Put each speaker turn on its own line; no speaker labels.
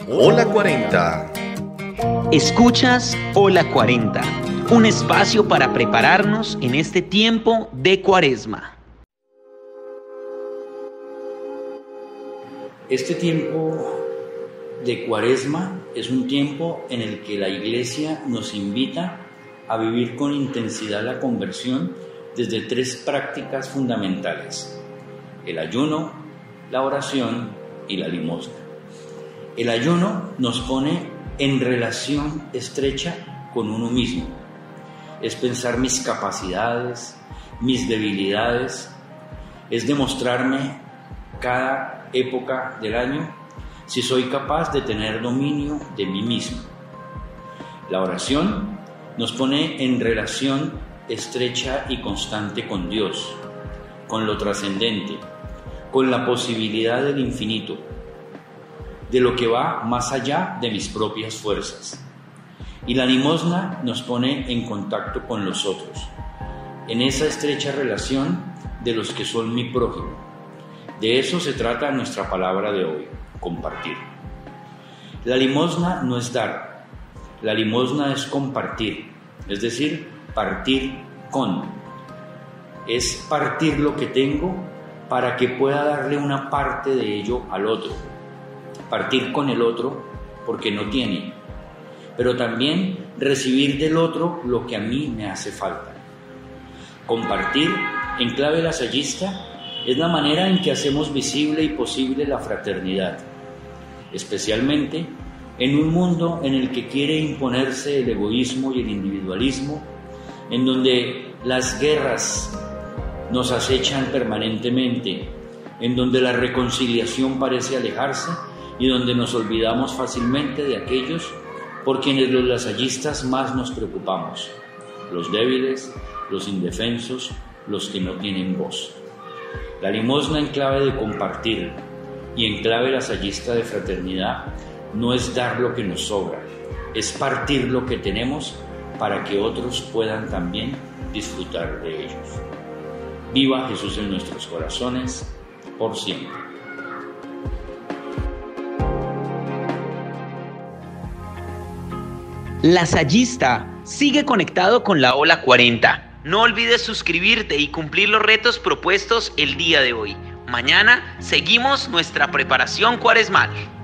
Hola 40.
Escuchas Hola 40, un espacio para prepararnos en este tiempo de Cuaresma.
Este tiempo de Cuaresma es un tiempo en el que la Iglesia nos invita a vivir con intensidad la conversión desde 3 prácticas fundamentales: el ayuno, la oración y la limosna. El ayuno nos pone en relación estrecha con uno mismo. Es pensar mis capacidades, mis debilidades, es demostrarme cada época del año si soy capaz de tener dominio de mí mismo. La oración nos pone en relación estrecha y constante con Dios, con lo trascendente, con la posibilidad del infinito, de lo que va más allá de mis propias fuerzas. Y la limosna nos pone en contacto con los otros, en esa estrecha relación de los que son mi prójimo. De eso se trata nuestra palabra de hoy: compartir. La limosna no es dar, la limosna es compartir, es decir, partir con. Es partir lo que tengo para que pueda darle una parte de ello al otro. Partir con el otro porque no tiene, pero también recibir del otro lo que a mí me hace falta. Compartir, en clave lasallista, es la manera en que hacemos visible y posible la fraternidad, especialmente en un mundo en el que quiere imponerse el egoísmo y el individualismo, en donde las guerras nos acechan permanentemente, en donde la reconciliación parece alejarse y donde nos olvidamos fácilmente de aquellos por quienes los lasallistas más nos preocupamos: los débiles, los indefensos, los que no tienen voz. La limosna en clave de compartir y en clave lasallista de fraternidad no es dar lo que nos sobra, es partir lo que tenemos para que otros puedan también disfrutar de ellos. Viva Jesús en nuestros corazones, por siempre.
Lasallista, sigue conectado con la Hola 40. No olvides suscribirte y cumplir los retos propuestos el día de hoy. Mañana seguimos nuestra preparación cuaresmal.